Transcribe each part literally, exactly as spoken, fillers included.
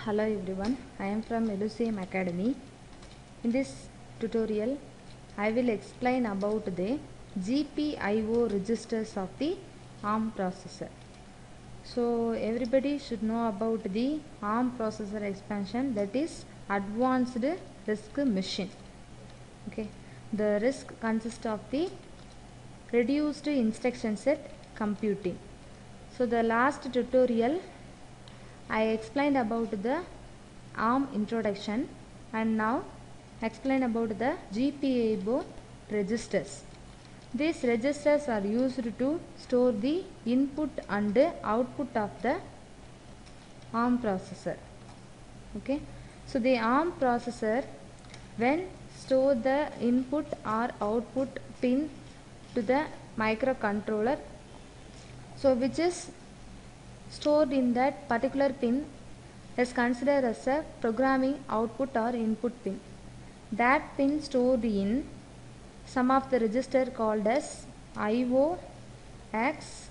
Hello everyone, I am from Elusium Academy. In this tutorial, I will explain about the Gpio registers of the ARM processor. So everybody should know about the ARM processor expansion, that is advanced RISC machine. Okay, the RISC consists of the reduced instruction set computing. So the last tutorial I explained about the ARM introduction, and now explain about the Gpio registers. These registers are used to store the input and output of the ARM processor. Okay, so the ARM processor, when store the input or output pin to the microcontroller, so which is stored in that particular pin is considered as a programming output or input pin. That pin stored in some of the register called as I O X,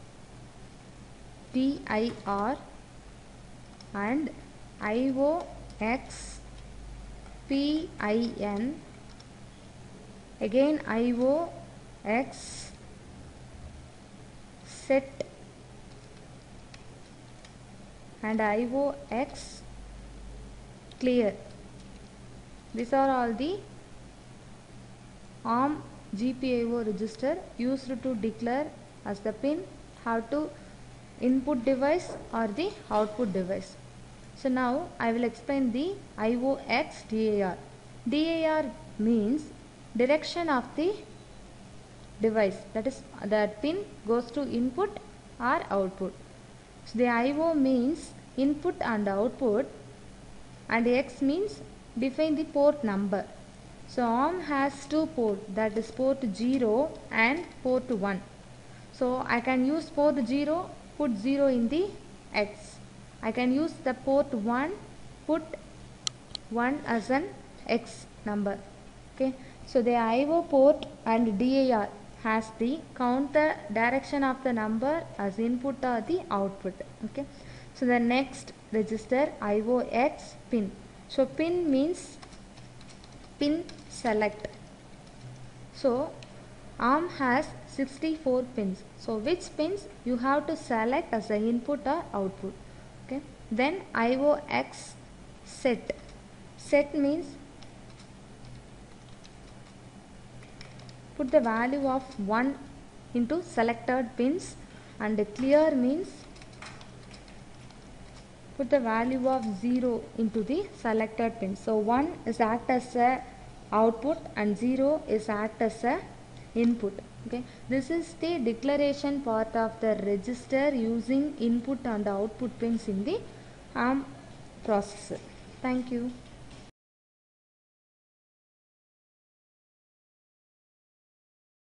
P I R and I O X, P I N, again I O X, set and I O X clear. These are all the ARM Gpio register used to declare as the pin have to input device or the output device. So now I will explain the I O X D A R. D A R means direction of the device, that is that pin goes to input or output. So the I O means input and output, and X means define the port number. So ARM has two ports, that is port zero and port one. So I can use port zero, put zero in the X. I can use the port one, put one as an X number. Okay. So the I O port and D A R has the counter direction of the number as input or the output. Okay. So the next register I O X pin. So pin means pin select. So ARM has sixty-four pins. So which pins you have to select as the input or output. Okay. Then I O X set. Set means put the value of one into selected pins, and clear means put the value of zero into the selected pins. So one is act as a output and zero is act as a input. Okay, this is the declaration part of the register using input and output pins in the ARM processor. Thank you.